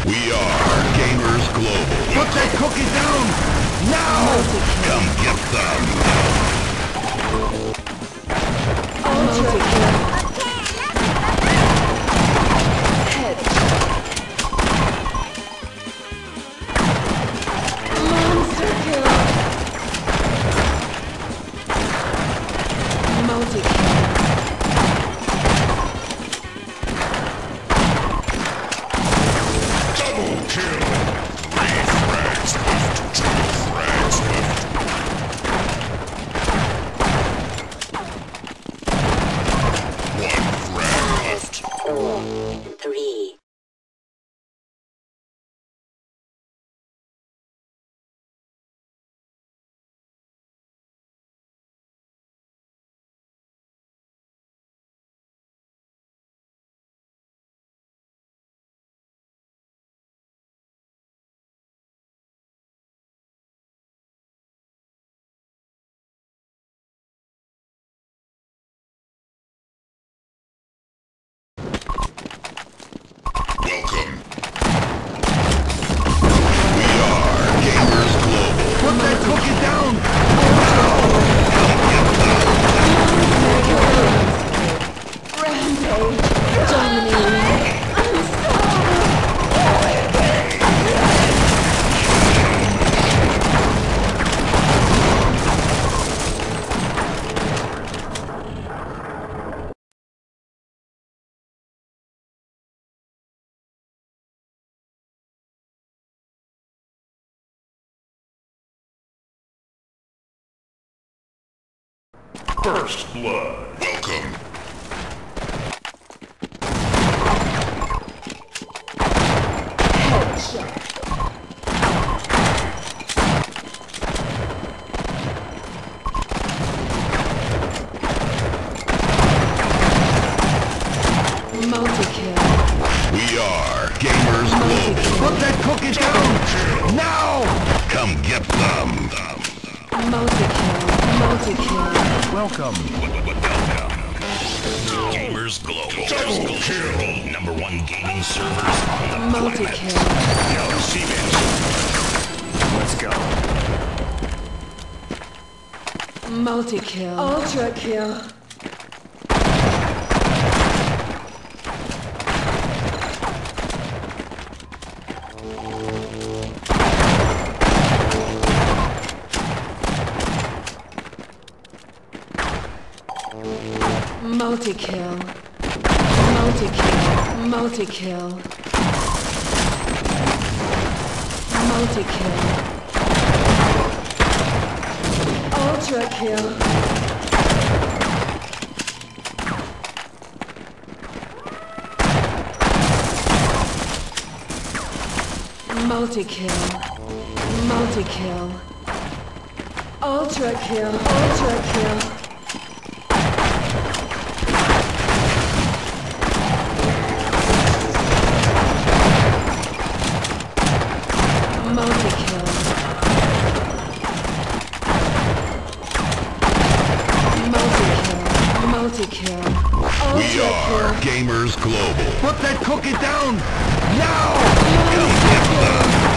We are Gamers Global. Put that cookie down! Now! Come get them! Ultra kill. Head. Monster kill. Multi kill. Double kill! 3 frags left. 2 frags left. One frag left. 4, 3. Welcome. We are Gamers Global. Put that cookie down! Rampage. Dominating. First blood. Welcome. Headshot. Multi-kill. We are Gamers Global. Put that cookie down! Now! Come get them. Multi-kill. Multi-kill. Welcome. Welcome. Gamers Global. Double kill. Number 1 gaming servers on the planet. Multi-kill. Yo, Seaman. Let's go. Multi-kill. Ultra kill. Multi-kill. Multi-kill. Multi-kill. Multi-kill. Ultra kill. Multi-kill. Multi-kill. Ultra kill. Ultra kill. Multi-kill. Multi-kill. Multi-kill. We Ultra are kill. Gamers Global. Put that cookie down! Now! Come get them.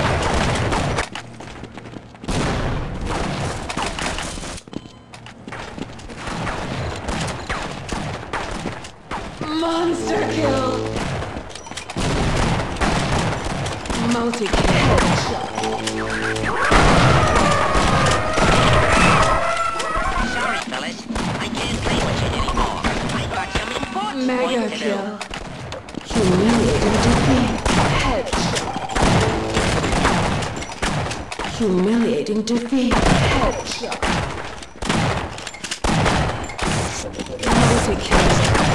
Monster kill. Multi-kill. Sorry, fellas. I can't play with you anymore. I got some important Mega work to do. kill. Humiliating defeat. Headshot. Humiliating defeat. Headshot. Multi-kill.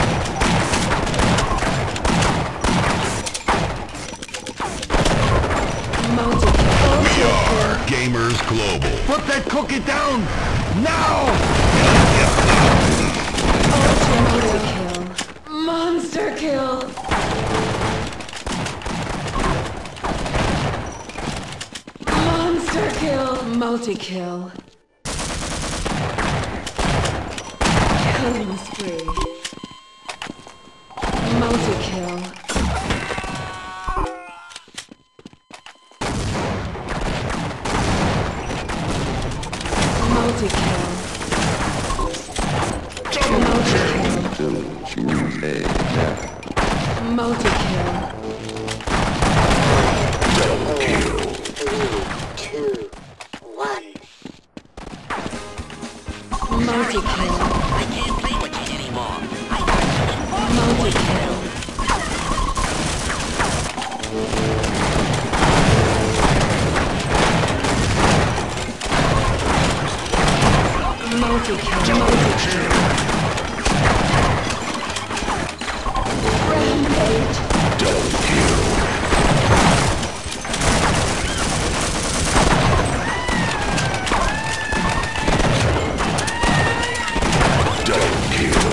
Multi-kill. We Ultra are Gamers Global. Put that cookie down! Now! kill. Monster kill. Monster kill. Multi-kill. Killing spree. Multi-kill. Multi-kill. Multi-kill. I can't play with you anymore. I got some important work to Multi-kill. Multi-kill. Multi-kill. Rampage. Double kill. Double kill.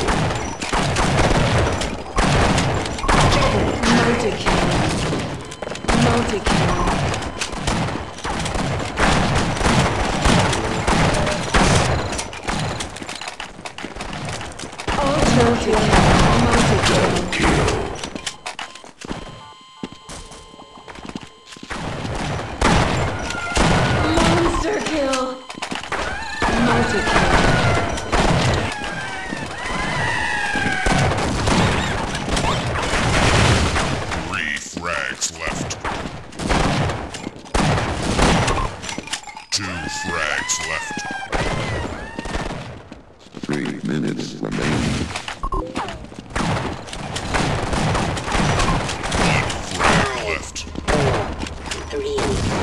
Multi-kill. Multi-kill. Multi-kill. Multi-kill. Kill. Monster kill. Multi-kill. Three frags left. 2 frags left. 3 minutes remaining. 1 frag left. 3, 2,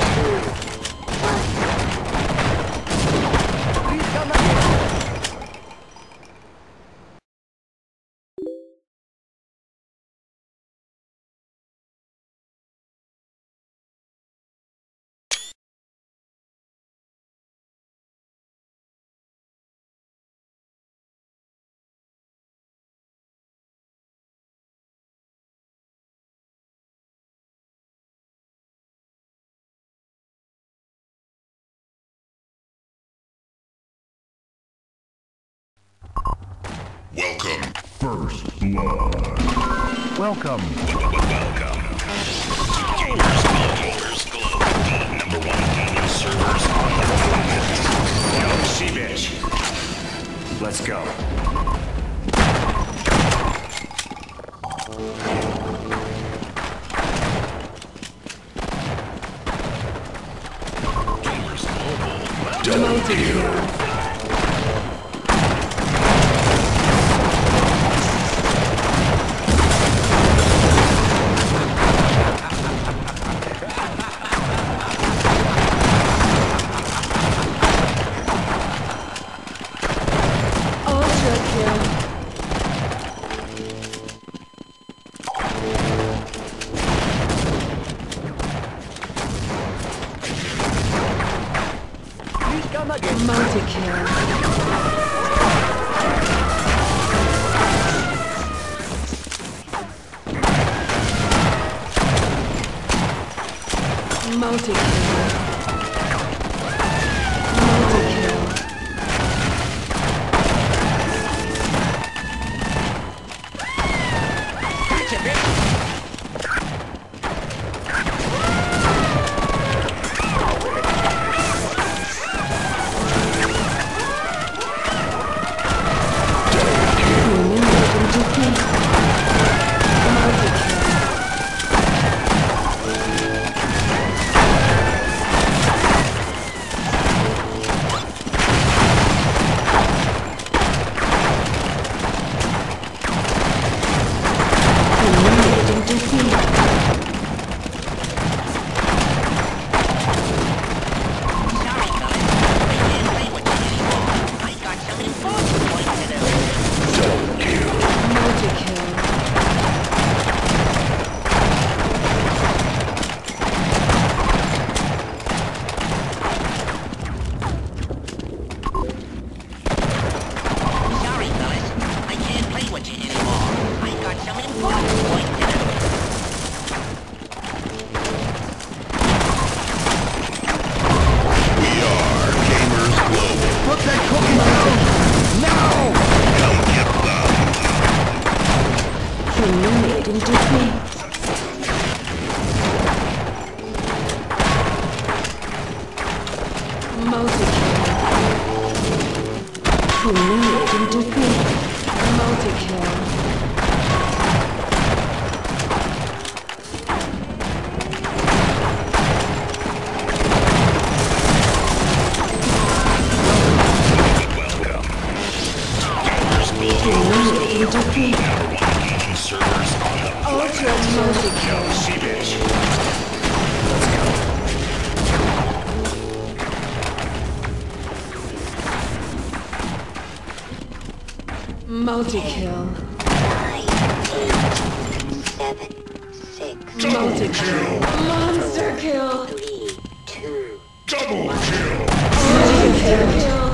Welcome. First blood. Welcome. Welcome. Gamers Globe. The #1 gaming servers on the planet. Yo, C-Bitch. Let's go. Gamers Global. Multi-kill. Ultra kill. Multi-kill. Multi-kill. Multi-kill. Humiliating defeat. Multi-kill. Humiliating defeat. sorry, fellas. I can't play with you anymore. I got some important work to do. Double kill. Multi-kill. Sorry, fellas. I can't play with you anymore. I got some important work to do. We are Gamers Global. Put that cookie down! Now! Come get them. Humiliating defeat. Multi-kill. Humiliating defeat. Multi-kill. Ultra multi-kill. Yo, C-Bitch. Let's go. Multi-kill. 9, 8, 7, 6, Multi-kill. Monster kill. 3, 2, Double kill. Monster kill.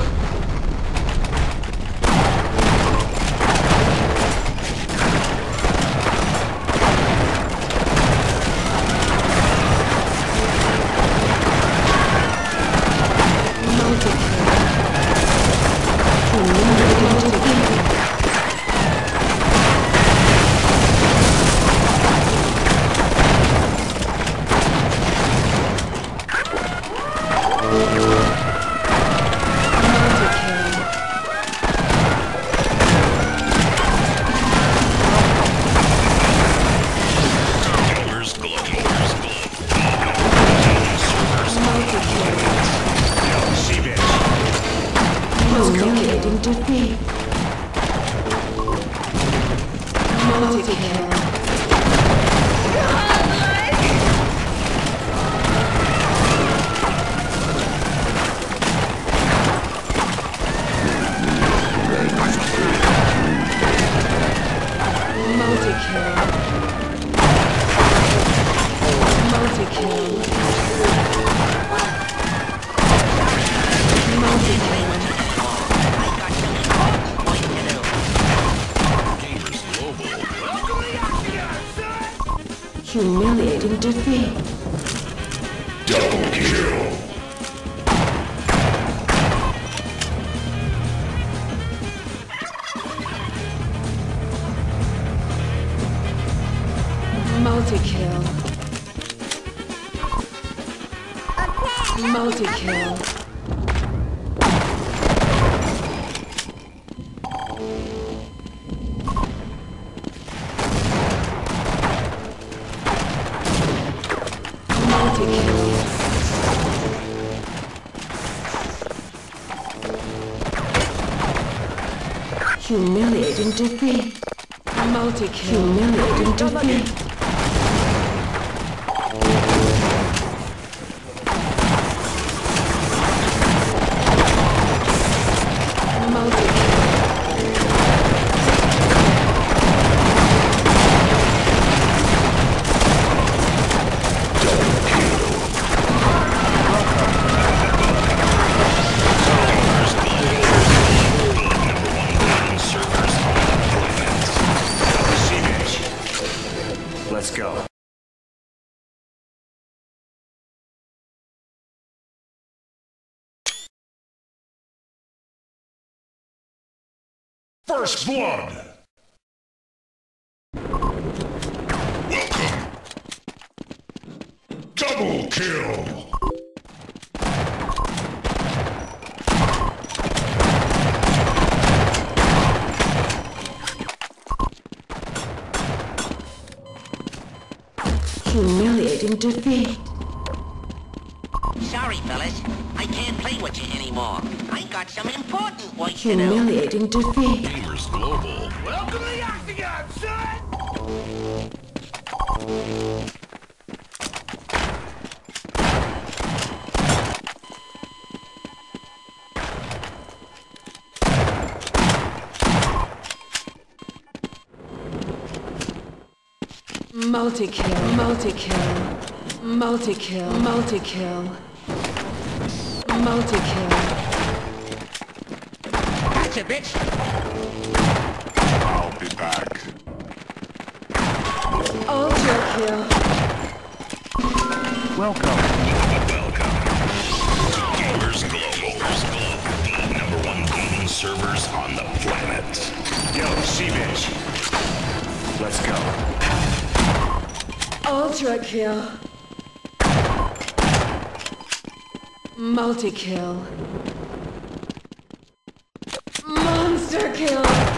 Gamers glow. Gamers glow. Servers Yo, C-Bitch. Humiliating defeat. Multi-kill. Multi-kill. Multi-kill. Multi-kill. I got some important work to do. Gamers global. Humiliating defeat. Double kill. Multi-kill. Multi-kill. Multi-kill. Humiliating defeat. Multi-kill. Humiliating defeat. Servers on deployment. C-Bitch. Let's go. First blood. Welcome. Double kill. Humiliating defeat. Sorry, fellas. I can't play with you anymore. I got some important work to do. Humiliating defeat. Gamers global. Welcome to the Octagon, son! Multi-kill. Multi-kill. Multi-kill. Multi-kill. Multi-kill. Gotcha, bitch. I'll be back. Ultra kill. Welcome. Welcome. Gamers global. The #1 gaming servers on the planet. Yo, C-Bitch. Let's go. Ultra kill. Multi-kill. Monster kill.